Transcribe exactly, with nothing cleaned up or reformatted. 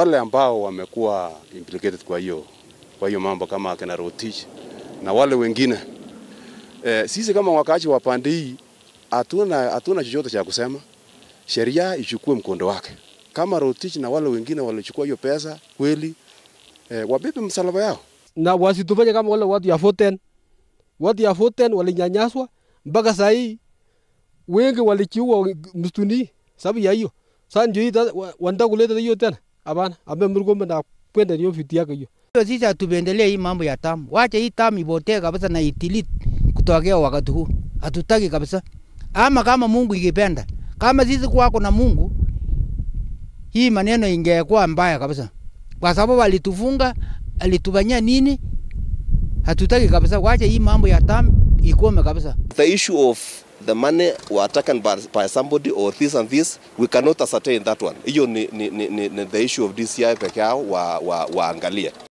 wale ambao wamekuwa implicated kwa hiyo kwa hiyo mambo kama akina Rotich na wale wengine. Eh, sisi kama wakaaji wa pande hii hatuna hatuna chochote cha kusema. Sheria ichukue mkondo wake. Kama Rotich na wale wengine walichukua hiyo pesa kweli, eh, wabebe msalaba yao. Na wasitufanye kama wale watu ya Foten. Watu ya Foten walinyanyaswa mpaka sasa hii wengi walichiwa msituni sababu ya hiyo. Sasa ndio wanataka kuleta hiyo tena. Hapana, ambe mrugombe na kwenda hiyo fiti yake hiyo. Sisi hatupendelee hii mambo ya tamu. Wacha hii tamu ipotee kabisa na itilite kutokea wakati huu. Hatutaki kabisa. Ama kama Mungu ikipenda. Kama sisi kwako na Mungu, hii maneno ingekuwa mbaya kabisa. Kwa sababu alitufunga, alitufanyia nini? Hatutaki kabisa. Wacha hii mambo ya tamu ikome kabisa. The issue of the money were taken by, by somebody or this and this, we cannot ascertain that one. Hiyo ni, ni, ni, ni the issue of D C I peke yao wa, wa, waangalia.